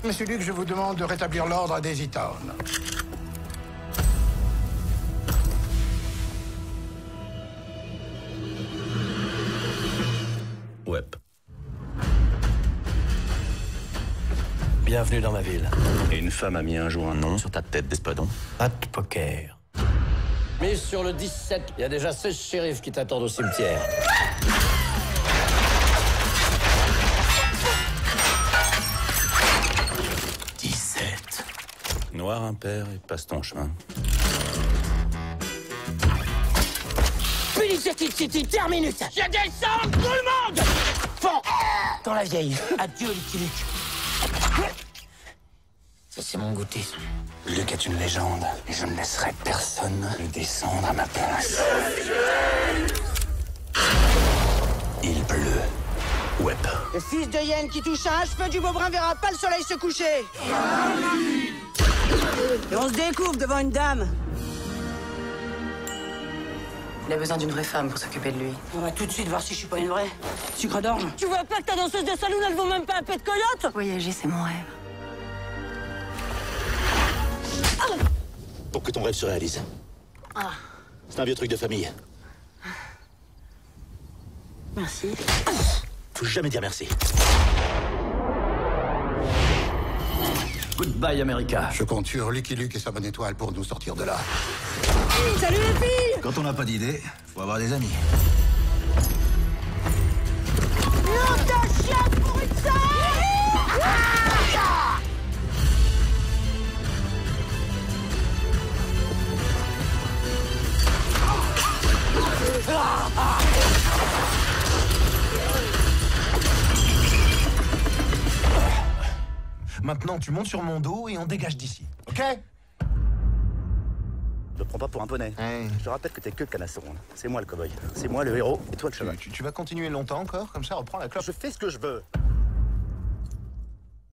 Monsieur Luke, je vous demande de rétablir l'ordre à Daisy Town. Web. Bienvenue dans ma ville. Et une femme a mis un jour un nom sur ta tête d'espadon. Pas de poker. Mise sur le 17. Il y a déjà 16 shérifs qui t'attendent au cimetière. Noir impair et passe ton chemin. Punicity City, terminus. Je descends tout le monde. Fond dans la vieille. Adieu, Lucky Luke. Ça, c'est mon goûter. Luke est une légende, et je ne laisserai personne le descendre à ma place. Il pleut. Web. Le fils de Yen qui touche un cheveu du Beaubrun verra pas le soleil se coucher. Et on se découvre devant une dame. Il a besoin d'une vraie femme pour s'occuper de lui. On va tout de suite voir si je suis pas une vraie. Sucre d'orge. Tu vois pas que ta danseuse de saloon, elle vaut même pas un pet de coyote? Voyager, c'est mon rêve. Pour que ton rêve se réalise. C'est un vieux truc de famille. Merci. Faut jamais dire merci. Goodbye, America. Je compte sur Lucky Luke et sa bonne étoile pour nous sortir de là. Salut les filles. Quand on n'a pas d'idée, faut avoir des amis. Nom de chien pour une sœur. Maintenant, tu montes sur mon dos et on dégage d'ici, ok? Je te prends pas pour un poney. Je te rappelle que t'es que le canasson. C'est moi le cow-boy. C'est moi le héros et toi le cheval. Tu vas continuer longtemps encore? Comme ça, reprends la clope. Je fais ce que je veux.